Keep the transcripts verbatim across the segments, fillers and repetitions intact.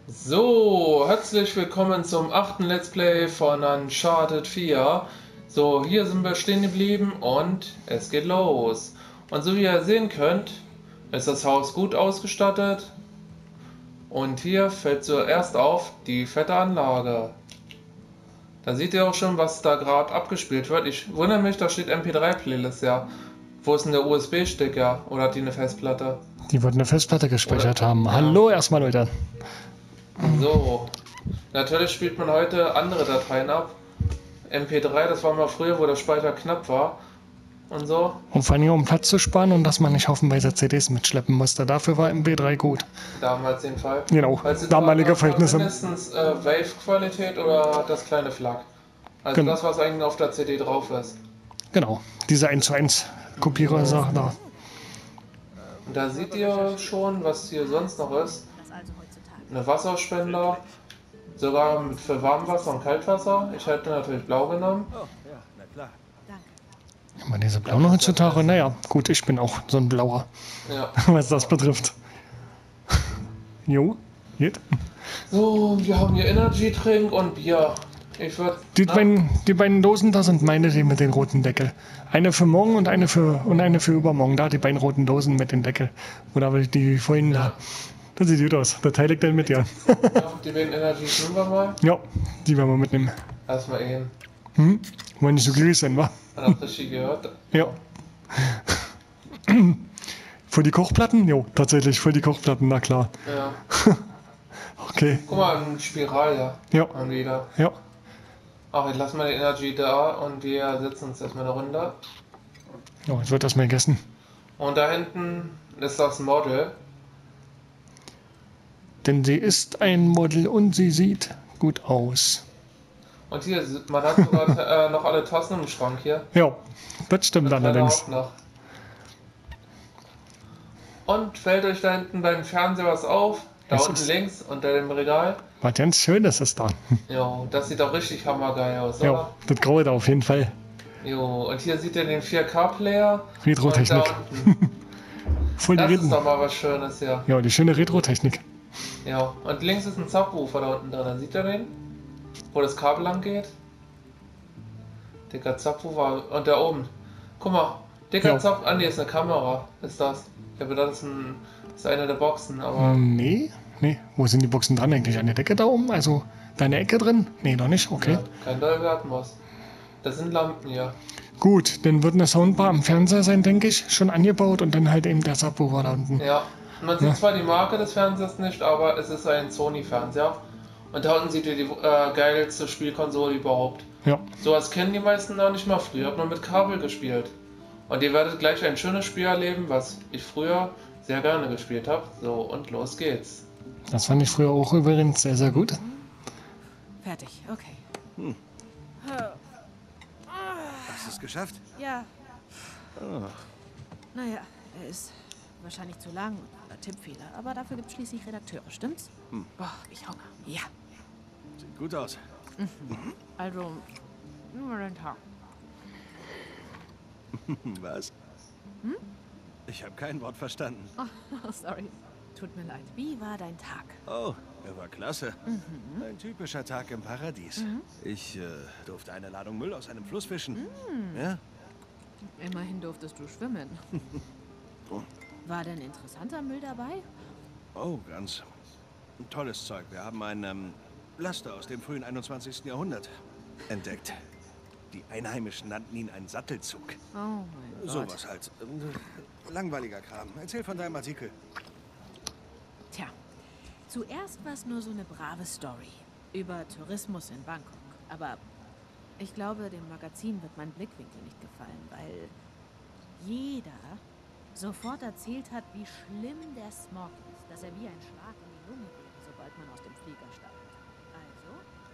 So, herzlich willkommen zum achten Let's Play von Uncharted vier. So, hier sind wir stehen geblieben und es geht los. Und so wie ihr sehen könnt, ist das Haus gut ausgestattet. Und hier fällt zuerst auf die fette Anlage. Da seht ihr auch schon, was da gerade abgespielt wird. Ich wundere mich, da steht M P drei Playlist, ja. Wo ist denn der U S B-Stecker? Oder hat die eine Festplatte? Die wird eine Festplatte gespeichert Oder, haben. ja. Hallo erstmal, Leute. So, natürlich spielt man heute andere Dateien ab. M P drei, das war mal früher, wo der Speicher knapp war und so. Um vor allem um Platz zu sparen und dass man nicht haufenweise C Ds mitschleppen musste. Dafür war M P drei gut. Damals jedenfalls. Genau, damalige Verhältnisse. Mindestens äh, Wave-Qualität oder das kleine Flak. Also Genau. das, was eigentlich auf der C D drauf ist. Genau, diese eins zu eins Kopierer-Sache da. Und da seht ihr schon, was hier sonst noch ist. Eine Wasserspender, sogar mit für Warmwasser und Kaltwasser. Ich hätte natürlich blau genommen. Oh, ja, na klar. Immer diese blauen heutzutage, naja, gut, ich bin auch so ein Blauer, Ja. was das betrifft. Jo, geht. So, wir haben hier Energy Drink und Bier. Ich würde. Die beiden, die beiden Dosen, da sind meine, die mit den roten Deckel. Eine für morgen und eine für und eine für übermorgen. Da die beiden roten Dosen mit den Deckel. Oder aber die vorhin da. Das sieht gut aus. Da teile ich dann mit dir. Ja, die beiden Energy nehmen wir mal. Ja, die werden wir mitnehmen. Erstmal eben. Hm? Wollen nicht so gierig sein, wa? Hat auch richtig gehört. Ja. Für die Kochplatten? Jo, tatsächlich, für die Kochplatten, na klar. Ja. Okay. Guck mal, ein Spiral, ja. Ja. Haben wir wieder. Ja. Ach, ich lasse mal die Energy da und wir setzen uns erstmal eine Runde. Ja, jetzt wird das mal gegessen. Und da hinten ist das Model. Denn sie ist ein Model und sie sieht gut aus. Und hier, man hat sogar äh, noch alle Tassen im Schrank hier. Ja, das stimmt Das allerdings. auch noch. Und fällt euch da hinten beim Fernseher was auf? Da Es unten ist- links unter dem Regal. Was ganz Schönes ist da. Jo, das sieht auch richtig hammergeil aus, oder? Ja, das graue da auf jeden Fall. Jo, und hier sieht ihr den vier K-Player. Retro-Technik. Und da unten. Voll die Das ist Reden. doch mal was Schönes hier. Ja, die schöne Retro-Technik. Ja, und links ist ein Subwoofer da unten drin. Sieht ihr den? Wo das Kabel lang geht? Dicker Subwoofer. Und da oben. Guck mal. Dicker Ja. Zap. Ah, nee, ist eine Kamera. Ist das. Ich habe gedacht, das ist, ein, das ist eine der Boxen. Aber Nee, nee. Wo sind die Boxen dran eigentlich? An der Decke da oben? Also deine Ecke drin? Nee, noch nicht. Okay. ja, kein Dolby Atmos. Das sind Lampen hier. Gut, dann wird eine Soundbar am Fernseher sein, denke ich, schon angebaut und dann halt eben der Subwoofer da unten. Ja. Man sieht Ja. zwar die Marke des Fernsehers nicht, aber es ist ein Sony-Fernseher. Und da unten seht ihr die äh, geilste Spielkonsole überhaupt. Ja, Sowas kennen die meisten noch nicht mal. Früher hat man mit Kabel gespielt. Und ihr werdet gleich ein schönes Spiel erleben, was ich früher sehr gerne gespielt habe. So, und los geht's. das fand ich früher auch übrigens sehr, sehr gut. Fertig, okay. Hm. Hast du es geschafft? Ja, Oh, naja, er ist wahrscheinlich zu lang oder Tippfehler, aber dafür gibt es schließlich Redakteure, stimmt's? Hm. Boah, hab ich Hunger. Ja, sieht gut aus. also, nur den Tag. Was? Hm? Ich habe kein Wort verstanden. Oh, sorry. Tut mir leid. Wie war dein Tag? Oh, er war klasse. Ein typischer Tag im Paradies. Ich äh, durfte eine Ladung Müll aus einem Fluss fischen. Ja? Immerhin durftest du schwimmen. War denn interessanter Müll dabei? Oh, ganz tolles Zeug. Wir haben einen ähm, Laster aus dem frühen einundzwanzigsten Jahrhundert entdeckt. Die Einheimischen nannten ihn einen Sattelzug. Oh mein Gott. Sowas halt. Ähm, Langweiliger Kram. Erzähl von deinem Artikel. Tja, zuerst war es nur so eine brave Story über Tourismus in Bangkok. Aber ich glaube, dem Magazin wird mein Blickwinkel nicht gefallen, weil jeder sofort erzählt hat, wie schlimm der Smog ist, dass er wie ein Schlag in die Lunge geht, sobald man aus dem Flieger steigt. Also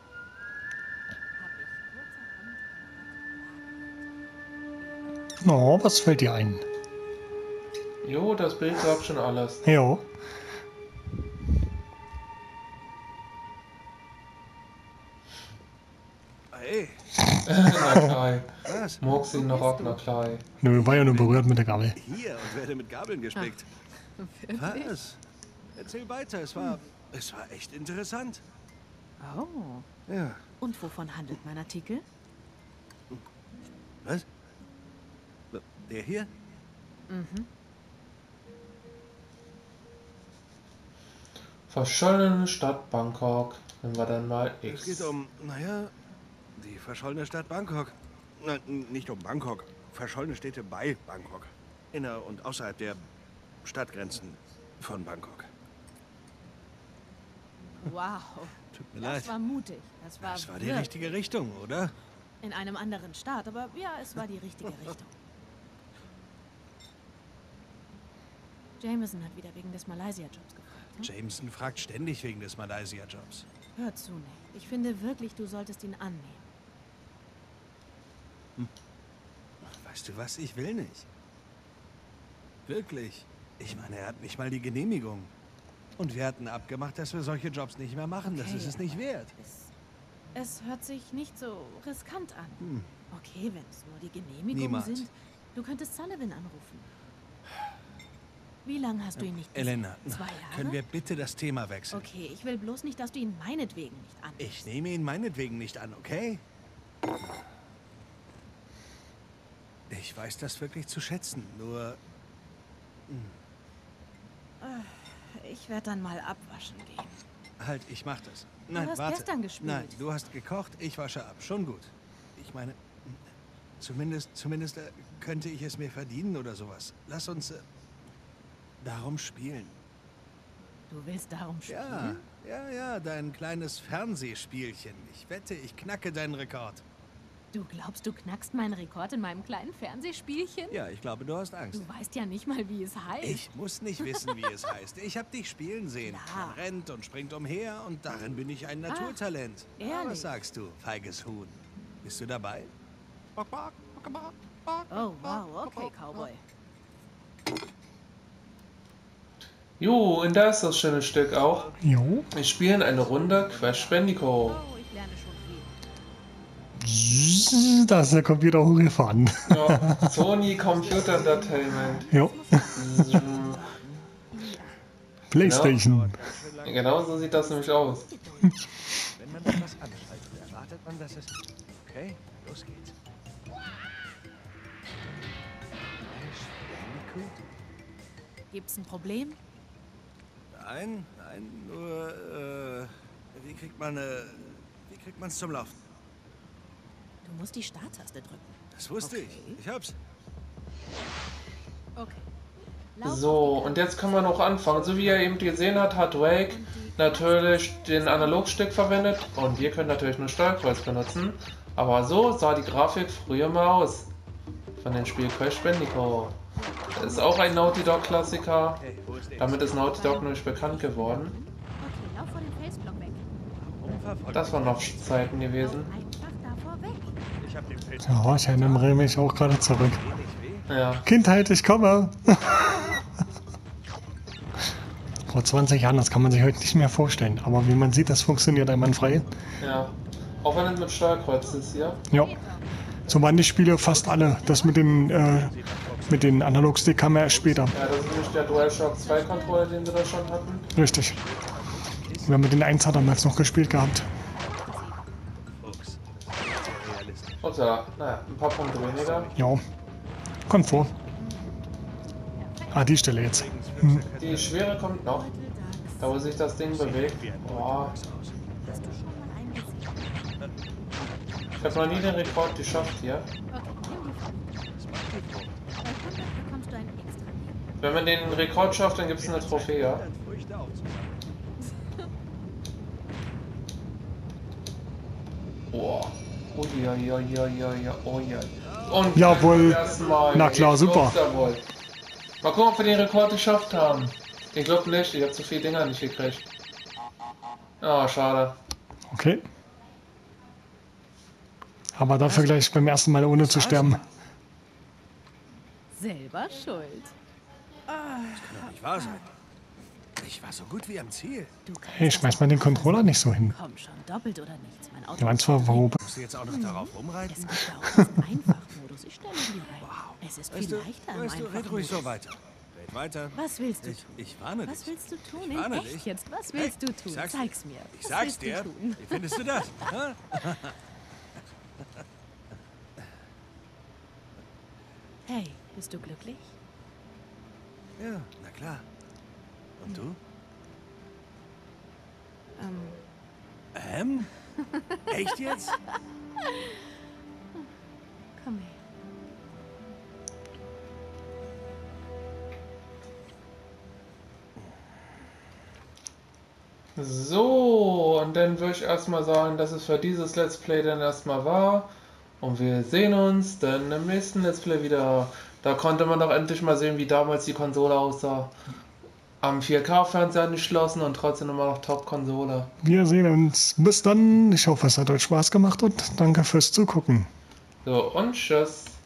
habe ich kurzerhand Oh, was fällt dir ein? Jo, das Bild sagt schon alles. Ja. Hey, Na klar. was? Magst du ihn noch ab, na klar. Nö, war ja nur berührt mit der Gabel. Hier und werde mit Gabeln gespickt. Was? Erzähl weiter. Es war Es war echt interessant. Oh. Ja. Und wovon handelt mein Artikel? Was? Der hier? Mhm. Verschollene Stadt Bangkok. Nehmen wir dann mal X. Es geht um, naja, die verschollene Stadt Bangkok. Na, nicht um Bangkok. Verschollene Städte bei Bangkok. Inner- und außerhalb der Stadtgrenzen von Bangkok. Wow. Tut mir Das leid. war mutig. Das war, Das war die wirklich richtige Richtung, oder? in einem anderen Staat, aber ja, es war die richtige Richtung. Jameson hat wieder wegen des Malaysia-Jobs gefragt. Hm? Jameson fragt ständig wegen des Malaysia-Jobs. Hör zu, Nick. Ich finde wirklich, du solltest ihn annehmen. Weißt du was? Ich will nicht. Wirklich. Ich meine, er hat nicht mal die Genehmigung. Und wir hatten abgemacht, dass wir solche Jobs nicht mehr machen. Das Okay, ist es nicht wert. Es, es hört sich nicht so riskant an. Hm. Okay, wenn es nur die Genehmigungen Niemals. sind. Du könntest Sullivan anrufen. Wie lange hast du ihn nicht gesehen? Elena, Zwei Jahre? können wir bitte das Thema wechseln? Okay, ich will bloß nicht, dass du ihn meinetwegen nicht anrufst. Ich nehme ihn meinetwegen nicht an, okay? Ich weiß das wirklich zu schätzen, nur... Ich werde dann mal abwaschen gehen. Halt, ich mach das. Nein, hast warte. gestern gespielt. Nein, du hast gekocht, ich wasche ab. Schon gut. Ich meine, zumindest, zumindest äh, könnte ich es mir verdienen oder sowas. Lass uns äh, darum spielen. Du willst darum Ja, spielen? ja, ja, dein kleines Fernsehspielchen. Ich wette, ich knacke deinen Rekord. Du glaubst, du knackst meinen Rekord in meinem kleinen Fernsehspielchen? Ja, ich glaube, du hast Angst. Du weißt ja nicht mal, wie es heißt. Ich muss nicht wissen, wie es heißt. Ich habe dich spielen sehen. Klar. Man rennt und springt umher und darin bin ich ein Naturtalent. Ach, ehrlich? Was sagst du, feiges Huhn? Bist du dabei? Oh, wow, okay, Cowboy. Jo, und da ist das schöne Stück auch. Jo. Wir spielen eine Runde Crash Bandicoot. Oh, ich lerne schon viel. Da ist der Computer hochgefahren. Ja, Sony Computer Entertainment. Jo. Playstation. Genau so sieht das nämlich aus. Wenn man etwas anschaltet, erwartet man, dass es... Okay, los geht's. Crash Bandicoot? Gibt's ein Problem? Nein, nein, nur, äh, wie kriegt man, äh, wie kriegt man's zum Laufen? Du musst die Starttaste drücken. Das wusste Okay. ich. Ich hab's. Okay. Lauf So, auf die und jetzt können wir noch anfangen. So wie ihr eben gesehen habt, hat Wake natürlich den Analogstick verwendet und wir können natürlich nur Steuerkreuz benutzen. Aber so sah die Grafik früher mal aus. Von dem Spiel Crash Bandicoot. Das ist auch ein Naughty Dog Klassiker. Hey, wo ist der? Damit ist Naughty Dog nämlich bekannt geworden. Okay, lauf vor dem Felsblock weg. Unverfolgt. Das waren noch Zeiten Lauf gewesen. einfach davor weg. Ich hab den Fels Ja, ich erinnere mich auch gerade zurück. nicht weh. Ja, Kindheit, ich komme. Vor zwanzig Jahren, das kann man sich heute nicht mehr vorstellen. Aber wie man sieht, das funktioniert einwandfrei. ja. Auch wenn es mit Steuerkreuz ist hier. Ja. So waren die Spiele fast alle. Das mit den, äh, mit den Analogstick kam ja erst später. Ja, das ist nämlich der DualShock zwei Controller, den sie da schon hatten. Richtig. Wir haben mit den eins damals noch gespielt gehabt. Fuchs. Realistisch. Und ja, naja, ein paar Punkte weniger. Ja. Kommt vor. Ah, die Stelle jetzt. Hm. Die Schwere kommt noch. Da wo sich das Ding bewegt. Boah. Hast du schon mal einen gesehen? Ich habe noch nie den Rekord geschafft hier. Okay, nimm die Frage. Bei hundert bekommst du ein extra Leben. Wenn man den Rekord schafft, dann gibt es eine Trophäe. Früchte aufzusammeln. Boah. Oh ja, ja, ja, ja, ja, oh ja. Und Jawohl. erstmal. Na klar, Ich super. glaub's ja wohl. Mal gucken, ob wir den Rekord geschafft haben. Ich glaube nicht, ich habe zu viele Dinger nicht gekriegt. Ah, schade. Okay. Aber dafür gleich beim ersten Mal ohne zu sterben. Selber schuld. Kann doch nicht wahr sein. Ich war so gut wie am Ziel. Du kannst Hey, das schmeiß mal den Controller nicht so hin. Komm schon, doppelt oder nichts. Mein Auto Die waren zwar grob. Musst du jetzt auch noch darauf rumreiten? Es gibt auch diesen Einfachmodus. Ich stelle ihn dir ein. Es ist viel Weißt du, leichter im weißt du, red ruhig so Einfachmodus. weiter. Geht weiter. Was willst du Ich, tun? ich warne Was dich. willst du tun? Ich In warne echt dich. jetzt? Was willst Hey, du tun? sag's dir. Zeig's mir. Ich Was sag's willst dir. du tun? Wie findest du das? Hä? Hey, bist du glücklich? Ja, na klar. Und du? Ähm, Ähm? Echt jetzt? komm her. So, und dann würde ich erstmal sagen, dass es für dieses Let's Play dann erstmal war. Und wir sehen uns dann im nächsten Let's Play wieder. Da konnte man doch endlich mal sehen, wie damals die Konsole aussah. Am vier K-Fernseher angeschlossen und trotzdem immer noch Top-Konsole. Wir sehen uns. Bis dann. Ich hoffe, es hat euch Spaß gemacht und danke fürs Zugucken. So, und tschüss.